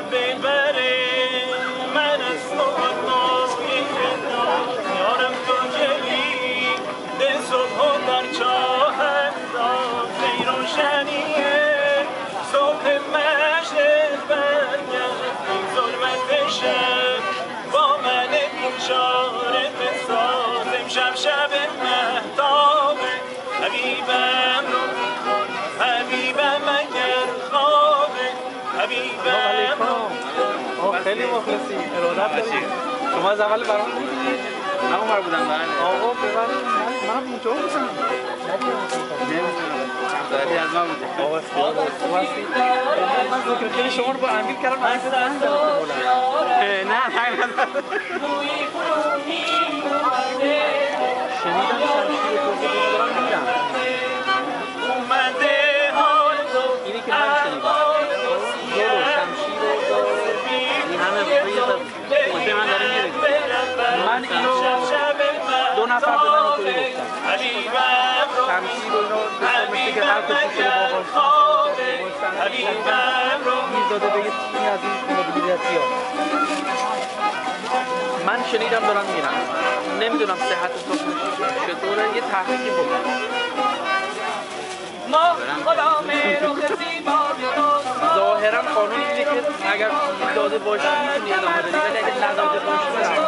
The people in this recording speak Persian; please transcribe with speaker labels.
Speaker 1: ببره من از صبحانه‌ی یارم تو گلی ده صبح و در چاه اندازه روشنیه صبح مشرق برگرد این ظلمت شب با من بیچاره بساز امشب شب مهتابه حبیبم رو حبیبم اگر خوابه حبیبم رو
Speaker 2: خیلی مخلصی ارادت دارید شما از اول برام بودید؟
Speaker 3: من عمر بودم بله
Speaker 2: آقا ببرید من اینجا بودم
Speaker 3: نمیدونم همدردی از من بوده
Speaker 2: آقا اختیار خوب هستی من ذکر خیلی شما رو با امیر کردم من اصلا من دارم
Speaker 3: نه
Speaker 2: شنیدم شمشیر و توضیح دیگه دارم میرم اینی که من شنیدم زور و شمشیر و
Speaker 3: این همه بوده من داره میره
Speaker 2: من اینو دو نفر به من اینطوری گفتن شمشیر و اینو مثل که هر کسی شده باباش میزاده به یه تیمی از این مدیریتی ها من شنیدم دارن میرن نمیدونم صحت چطوره یه تحقیقی بکنم ظاهرا قانون اینه که اگر داده باشی میتونی ادامه بدی ولی اگر نداده باشی